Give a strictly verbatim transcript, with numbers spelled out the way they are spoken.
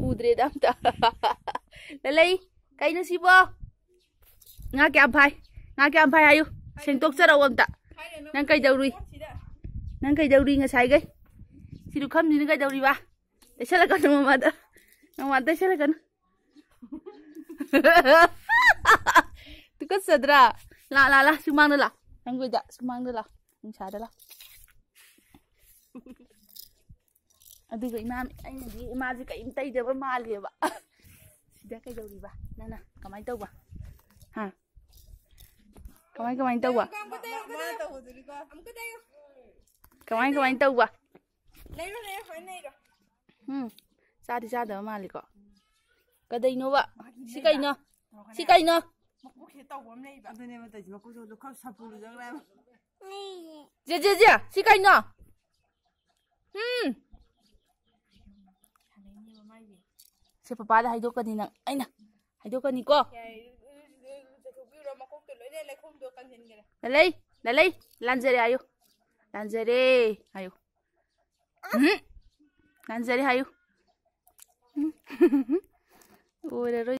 उद्रेदा अमता ललई कइनो सिबो nga क्या भाई nga क्या भाई आयु सेंटोक चराव अमता नंग कई दौरी नंग कई दौरी ngasai gai सिरु खम नि कई दौरी बा तैसला कन ममा द ममा तैसला कन तु का सदरा ला ला ला सुमांग ला नंग दा सुमांग ला नंग सा दा ला अदुगा इमा अइना दि इमा जि कइम तैदबा मालेबा सिदा कई दौरी बा नाना कमाय तौबा हा कमाय कमाय तौबा कमाय कमाय तौबा लेरो ले होय नेरो हम चादी चादबा मालेको कदैनोबा सि कइनो सि कइनो मकुखे तौबम लेबा अदने मते मकुजो लो खौ सपुलु जगला जे जे जे सि कइनो हम से पापा दा हाइदो कनी नंग आइना हाइदो कनी को ललई ललई लांजरे आयो लांजरे आयो हम लांजरे आयो ओरे